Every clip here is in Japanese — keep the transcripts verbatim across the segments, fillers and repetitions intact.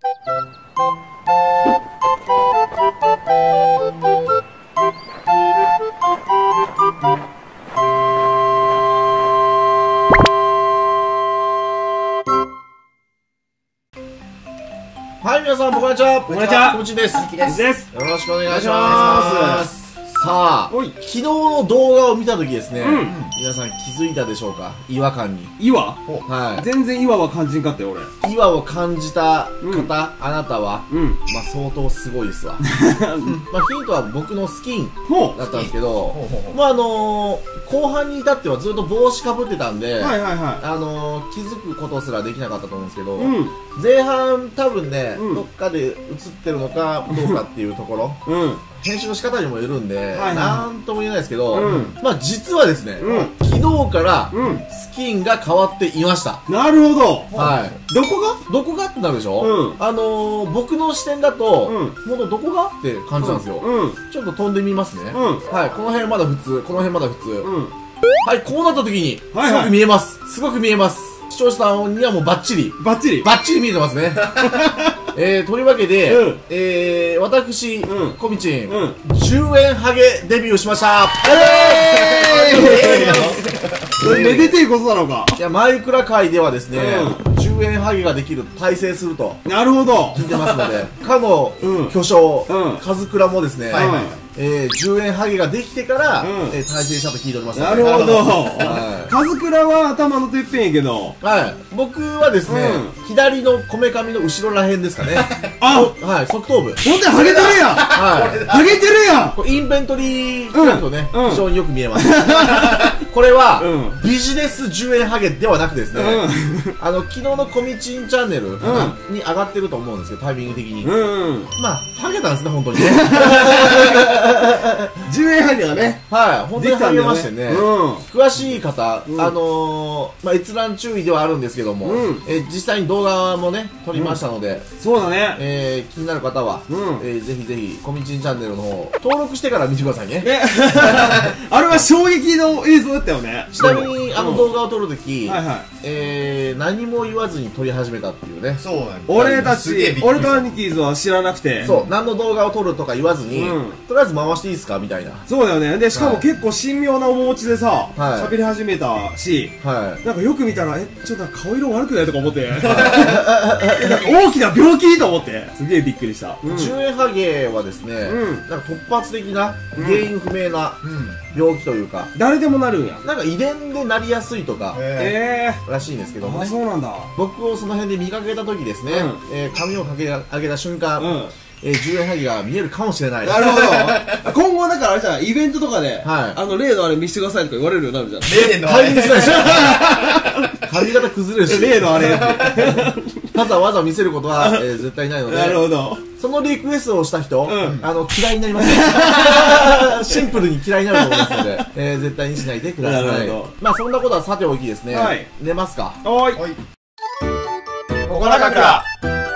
はい、皆さん、こんにちは。 こんにちは。 こんちです。 です。 よろしくお願いします。さあ、昨日の動画を見たときですね、うん、皆さん気づいたでしょうか、違和感に。 岩？ はい。 全然岩は感じんかったよ、俺。 岩を感じた方、うん、あなたは、うん、まあ相当すごいですわ。まあヒントは僕のスキンだったんですけど、まああのー、後半に至ってはずっと帽子かぶってたんで、はいはいはい、あのー、気づくことすらできなかったと思うんですけど、うん、前半多分ね、うん、どっかで映ってるのかどうかっていうところ、うん、編集の仕方にもよるんで、なんとも言えないですけど、うん、まあ実はですね、うん、昨日からスキンが変わっていました。 なるほど。 はい。どこがどこがってなるでしょ、うん、あのー、僕の視点だと、うん、ほんとどこがって感じなんですよ。うん、ちょっと飛んでみますね。うん、はい。この辺まだ普通、この辺まだ普通。うん、はい、こうなった時に、すごく見えます。すごく見えます。視聴者さんにはもうバッチリ。 バッチリバッチリ見えてますね。えー、というわけで、うん、えー、私、うん、コミチン、うん、じゅうえんハゲデビューしました。 えー、めでていことなのか。 いや、マイクラ界ではですね、うん、じゅうえんハゲができると大成すると。 なるほど。 聞いてますので、かの巨匠、うん、カズクラもですね、はいはい、えー、じゅうえんハゲができてから、うん、えー、大成したと聞いております。 なるほど。はい、カズクラは頭のてっぺんやけど、 はい。僕はですね、うん、左のこめかみの後ろらへんですかね。 あ、 はい、側頭部。 ほんとにハゲてるやん。はい。ハゲてるやん。 これインベントリー開くとね、うん、非常によく見えます。これは、うん、ビジネスじゅうえんハゲではなくですね、うん、あの、昨日のコミチンチャンネルに上がってると思うんですけど、タイミング的に。うん、まあ、ハゲたんですね、本当にね。 じゅうえんハゲがね。 はい、本当にハゲましてね。うん、詳しい方、うん、あのー、まあ、閲覧注意ではあるんですけども、うん、えー、実際に動画もね、撮りましたので、 うん、そうだね。 えー、気になる方は、うん、えー、ぜひぜひ、コミチンチャンネルの方、登録してから見てくださいね。ねあれは衝撃の映像だったよね。 ちなみに、あの動画を撮るとき、はいはい、えー、何も言わずに撮り始めたっていうね。 そうなんだ。俺たち、俺とアニキーズは知らなくて。 そう、何の動画を撮るとか言わずに、うん、とりあえず回していいですかみたいな。 そうだよね。で、しかも結構神妙な面持ちでさ、喋、はい、り始めたし、はい、なんかよく見たら、え、ちょっと顔色悪くないとか思って、なんか大きな病気と思って、すげえびっくりした。 うん、じゅうえんハゲはですね、うん、なんか突発的な、原因不明な病気というか、 うん、誰でもなるんや。 なんか遺伝でなりやすいとか、えー、らしいんですけどもね。 あ、そうなんだ。 僕をその辺で見かけた時ですね、うん、えー、髪をかけ上げた瞬間、うん、えー、じゅうえんハゲが見えるかもしれない。 なるほど。今後だからあれじゃん、イベントとかで、はい、あの、例のあれ見せてくださいとか言われるようになるじゃん。 例のあれ見せないでしょ。髪型崩れるし。 例のあれって。 わざわざ見せることは、えー、絶対ないので。 なるほど。 そのリクエストをした人、うん、あの、嫌いになります。シンプルに嫌いになると思いますので、えー、絶対にしないでください。なるほど。まあ、そんなことはさておきですね。はい。寝ますか。 はい。 ここなかくら。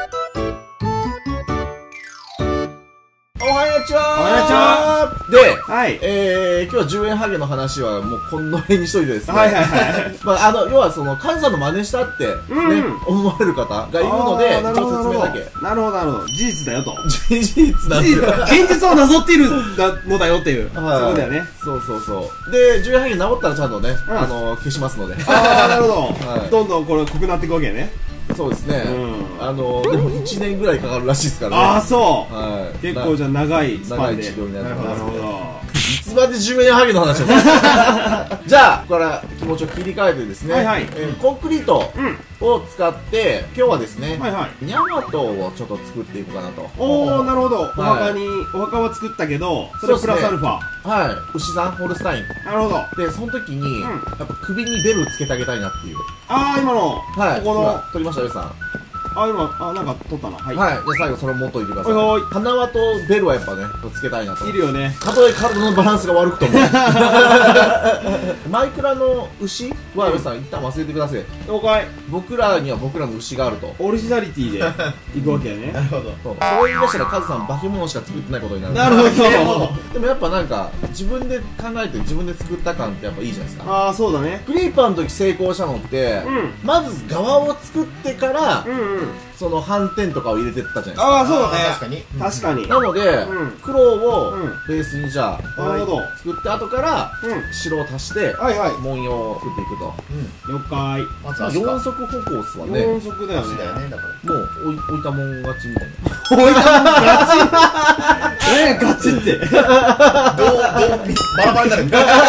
おはようちはー。 おはようちはー。で、 はい。 えー、今日はじゅうえんハゲの話はもうこの辺にしといてですね。 はいはいはい。 まあ、あの、要はその、カズさんの真似したって、ね、うん、思われる方がいるので、ちょっと説明だけ。 なるほどなるほど。事実だよと。 事実なんですよ。 現実をなぞっているのだよっていう。はい。そうだよね。 そうそうそう。で、じゅうえんハゲ治ったらちゃんとね、うん、あの、消しますので。 ああ、なるほど。はい。どんどんこれ濃くなっていくわけね。 そうですね、うん、あのでもいちねんぐらいかかるらしいですからね。 ああ、そう、はい、結構じゃあ長いスパンで長い治療になってます。なるほど。いつまでじゅうえんハゲの話をじゃあここから気持ちを切り替えてですね、はいはい、えー、コンクリートを使って今日はですね、はいはい、ニャマトをちょっと作っていこうかなと。 おお、なるほど。お墓に、はい、お墓は作ったけどそれプラスアルファ、 はい、牛さんホルスタイン。 なるほど。 でその時に、うん、やっぱ首にベルつけてあげたいなっていう。 ああ、今の、はい、ここの取りましたよさん。 あ、今、あ、なんか取ったな。はい。 はい。じゃあ最後それを持っといてください。はい。花輪とベルはやっぱね、つけたいなと。 いるよね。 たとえ体のバランスが悪くとも。マイクラの牛は、よさん、一旦忘れてください。 了解。僕らには僕らの牛があると。 オリジナリティで行くわけやね。 なるほど。そう。そう言い出したら、カズさん、化け物しか作ってないことになる。 なるほど。 でもやっぱなんか、自分で考えて自分で作った感ってやっぱいいじゃないですか。 ああ、そうだね。 クリーパーの時成功したのって、まず側を作ってから、 その斑点とかを入れてったじゃないですか。 ああ、そうだね。 確かに。 確かに。 なので、黒をベースにじゃあ、 なるほど。 作って後から白を足して、文様を作っていくと。 了解。 四足歩行っすわね。 四足だよね。 もう置いたもん勝ちみたいな。 置いたもん勝ちえガチって。どう、どう、 バラバラになる。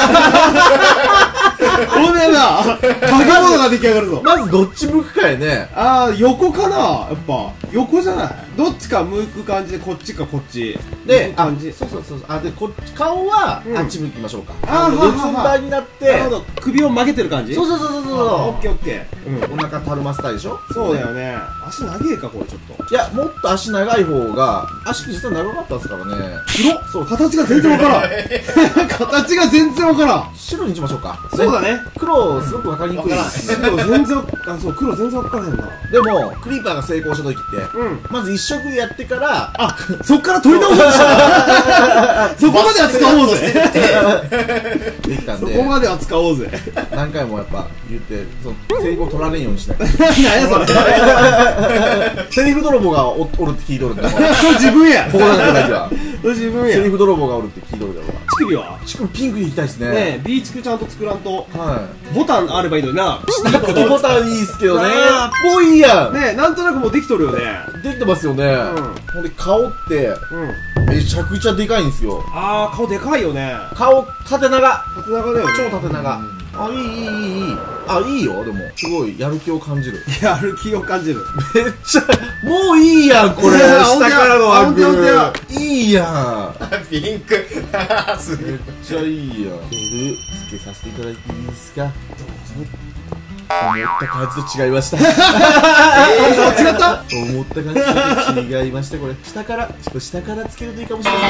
ごめんな化け物が出来上がるぞ。 まずどっち向くかやね。 ああ、横かなやっぱ。横じゃないどっちか向く感じで、こっちかこっち。 で、あ、そうそうそう。あ、で、こっち、顔はあっち向きましょうか。 ああ、 四つん這いになって。 なるほど。首を曲げてる感じそうそうそうそうそう。 オッケーオッケー。お腹たるませたいでしょ。 そうだよね。足長えか、これちょっと。 いや、もっと足長い方が、足実は長かったですからね。 黒そう、形が全然わからん。形が全然わからん。 白にしましょうか。 そうだね。 黒、すごくわかりにくいですね。 黒全然、あ、そう、黒全然わからへんな。 でも、クリーパーが成功した時って、まず一色でやってから、 あ、そっから取り直そうとしたそこまでは使おうぜできたんで。 そこまでは使おうぜ。 何回もやっぱ言って、成功取られんようにしない。 何やそれ。 セリフ泥棒がおるって聞いとるんだ。 そう自分や。 ここなんかだけは。 そう自分や。 セリフ泥棒がおるって聞いとるだろ。 乳首は乳首ピンクに行きたいですね。 ねえ、ビーチクちゃんと作らんと。 はい。 ボタンあればいいのにな。 ボタンいいっすけどね。ぽいやん。 ねえ、なんとなくもうできとるよね。 できてますよね。ほんで顔って、めちゃくちゃでかいんですよ。 あー、顔でかいよね。 顔、縦長。 縦長だよね。 超縦長。あ、いい、いい、いい、いい。あ、いいよ、でも。すごい、やる気を感じる。 やる気を感じる。 めっちゃ、もういいやん、これ。下からのアングル。いいやん。 ピンク。 めっちゃいいやん。ベル、つけさせていただいていいですか。どうぞ。思った感じと違いました。 えー、違った思った感じと違いました、これ。下から、ちょっと下からつけるといいかもしれない。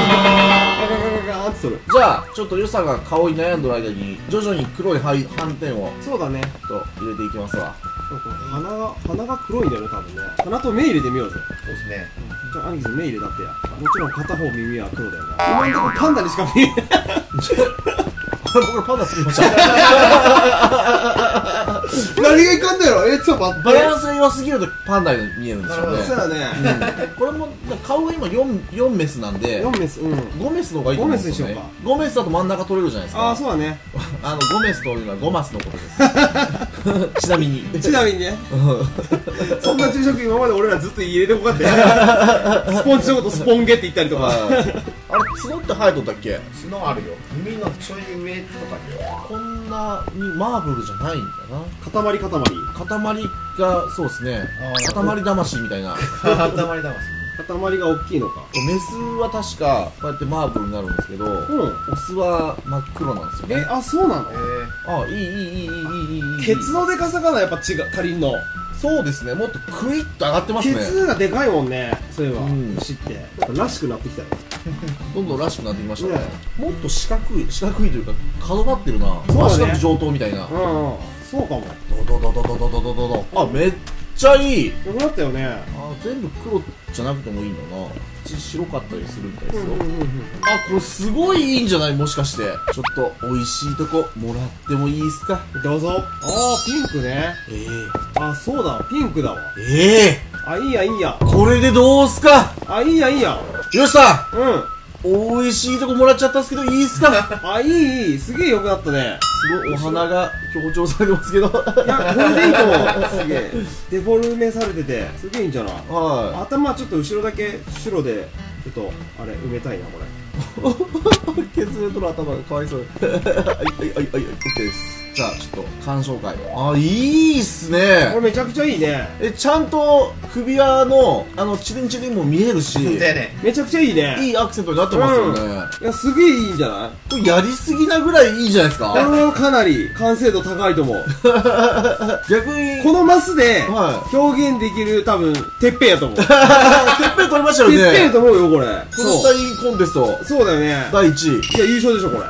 じゃあ、ちょっと良さが顔に悩んでる間に、徐々に黒い斑点を、 そうだね。 と入れていきますわ。 鼻が、鼻が黒いんだよね、多分ね。鼻と目入れてみようぜ。 そうですね。 じゃあ、兄貴さん目入れだってや。もちろん片方耳は黒だよな。今んとこパンダにしか見えない。 僕らパンダ作りました。 何がいかんだよ。え、ちょっと待って。 バランスが弱すぎるとパンダに見えるんでしょうね。 そうだね。 これも、顔が今よん、よんメスなんで、 よんメス、うん。 ごメスの方がいいと思うんですよね。ごメスだと真ん中取れるじゃないですか。 ああ、そうだね。 あの、ごメスというのはごマスのことです。ちなみに。 ちなみにね。そんな昼食今まで俺らずっと入れてこかって。スポンジのことスポンゲって言ったりとか。 あれ、角って生えとったっけ？ 角あるよ。耳のちょい上とかで。 こんなにマーブルじゃないんだな。 塊塊。 塊が、そうですね。塊魂みたいな。 塊魂。 塊が大きいのか。 メスは確か、こうやってマーブルになるんですけど、オスは真っ黒なんですよね。 え、あ、そうなの？ あ、いい、いい、いい、いい、いい、いい。 ケツのでかさがやっぱ違う、足りんの。 そうですね、もっとクイッと上がってますね。 ケツがでかいもんね、そういえば。牛って。らしくなってきたよ。 どんどんらしくなってきましたね。もっと四角い、四角いというか、角張ってるな。四角上等みたいな。うん、 そうかも。 ドドドドドドドドドド。あ、めっちゃいい。 よくなったよね。あ、 全部黒じゃなくてもいいんだな。口白かったりするみたいですよ。あ、これすごいいいんじゃない？もしかして。ちょっと美味しいとこもらってもいいですか？ どうぞ。ああ、ピンクね。ええ。あ、そうだ、ピンクだわ。 ええ。 あ、いいや、いいや。 これでどうすか？ あ、いいや、いいや。 よしさん。 うん。 美味しいとこもらっちゃったんですけど、いいっすか？ あ、いい、いい。すげえ良くなったね。 すごいお花が強調されてますけど。いや、これでいいと思う。すげえ。デフォルメされてて、すげえいいんじゃない？はい。頭ちょっと後ろだけ白で、ちょっと、あれ、埋めたいな、これ。 削れとる頭がかわいそう。はい、はい、はい、はい、オッケーです。じゃあ、ちょっと、鑑賞会。あ、いいっすね。 これめちゃくちゃいいね。 え、ちゃんと、首輪の、あの、チリンチリンも見えるし、 めちゃくちゃいいね。 いいアクセントになってますよね。 いや、すげえいいんじゃない？ これやりすぎなぐらいいいじゃないですか。 これはかなり完成度高いと思う。 逆に、 このマスで、表現できる多分、てっぺんやと思う。てっぺん取りましたよね。 てっぺんやと思うよ、これ。 フルスタインコンテスト。 そうだよね。 だいいちい。いや、優勝でしょ、これ。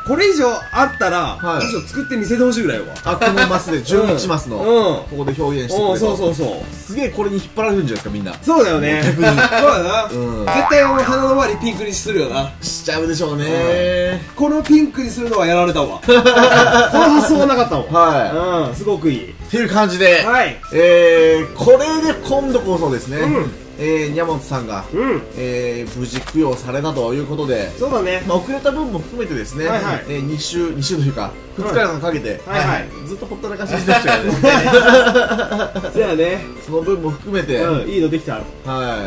これ以上あったら、むしろ作って見せてほしいぐらいわ。 あ、このマスでじゅういちマスの、ここで表現してくれる。 そうそうそう。 すげえこれに引っ張られるんじゃないですか、みんな。 そうだよね。そうだな。絶対鼻の周りピンクにするよな。 しちゃうでしょうね。 このピンクにするのはやられたわ。この発想はなかったもん。 はい。 うん、すごくいい。 っていう感じで、はい。えー、これで今度こそですね。えー、ニャモトさんが、うん、えー、無事供養されたということで、 そうだね。 まあ、遅れた分も含めてですね、はいはい、えー、に週、に週というか、ふつかかんかけて、はいはい、ずっとほったらかしにしてましたからね。 そうやね。 その分も含めて、 うん、いいのできた。 はい。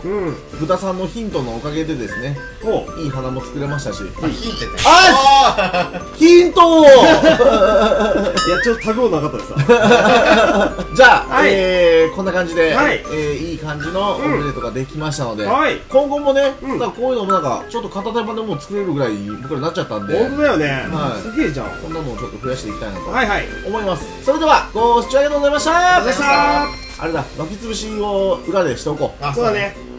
うん。豚さんのヒントのおかげでですね、いい花も作れましたし。 あ、ヒントね。 あヒントいや、ちょっと食べ物なかったですさ。 じゃあ、はい、えー、こんな感じで、はい、えー、いい感じのオムレツができましたので、はい、今後もね、うん、こういうのもなんか、ちょっと片手間でもう作れるぐらい僕らになっちゃったんで。 本当だよね。はい。すげえじゃん。 こんなのをちょっと増やしていきたいなと。はいはい。思います。それでは、ご視聴ありがとうございました。 ありがとうございました。 あれだ、巻き潰しを裏でしておこう。 あ、そうだね。